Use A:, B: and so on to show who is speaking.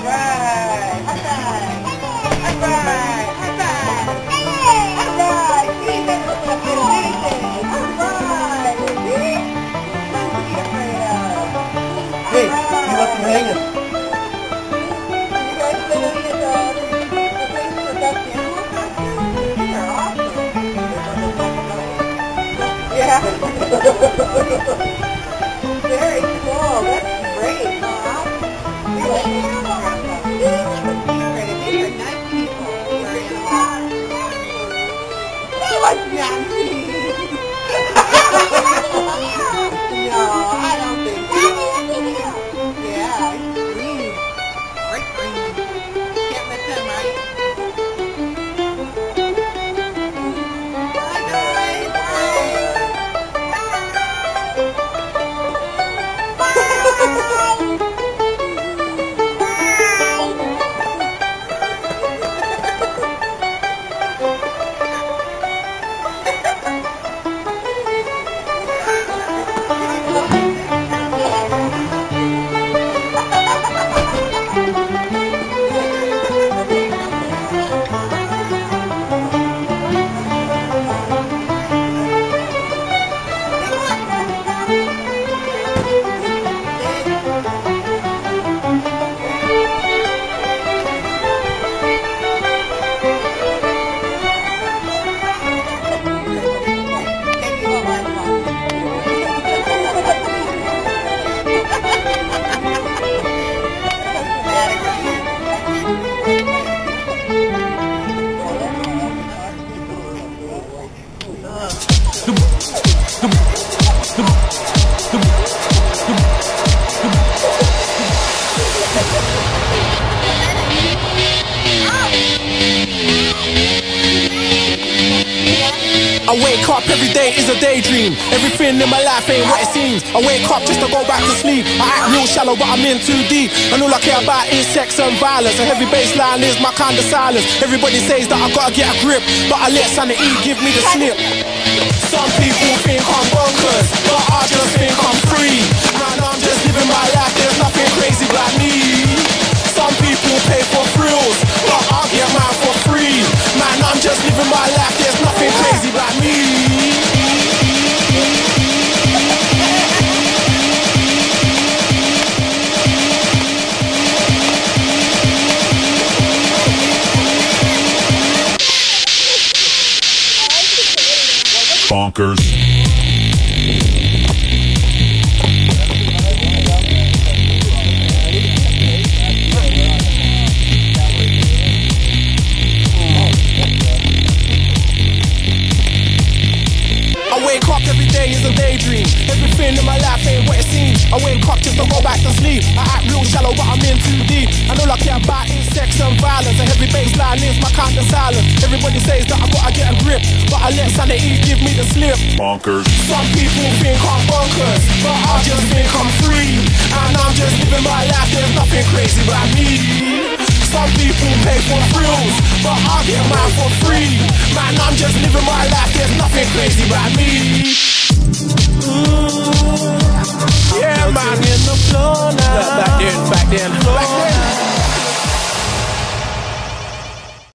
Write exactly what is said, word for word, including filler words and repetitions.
A: Alright. High five. High five. High five. Alright. Keep it amazing. Alright. See? Nothing to be afraid of.
B: Hey, you left them hanging.
A: You guys been any of the, the things for best animal costumes? They're awesome. Yeah. Very cool. That's great, Mom. You're like animal costumes. These are nice people. You're animals. What's that mean? No, I don't think so. Yeah, it's green. Bright green. Can't miss them, right? Bye, guys.
C: I wake up every day is a daydream. Everything in my life ain't what it seems. I wake up just to go back to sleep. I act real shallow but I'm in too deep. And all I care about is sex and violence. A heavy baseline is my kind of silence. Everybody says that I gotta get a grip, but I let sanity give me the slip. Some people think I'm bonkers, but I just think I'm free. Man, I'm just living my life, there's nothing crazy about me. Some people pay for thrills, but I get mine for free. Man, I'm just living my life, there's nothing crazy about me.
D: Bonkers.
C: I wake up every day is a daydream. Everything in my life ain't what it seems. I wake up just to go back to sleep. I act real shallow but I'm in too deep. And all I care about is sex and violence. A heavy baseline is my kind of silence. Everybody says that I gotta get a grip, but I let sanity give me the slip.
D: Bonkers.
C: Some people think I'm bonkers, but I just think I'm free. And I'm just living my life, there's nothing crazy about me. Some people pay for thrills, but I get mine for free. Man, I'm just living my life, there's nothing crazy about me. Mm, yeah, man, in the floor now. Back then, back then, back then.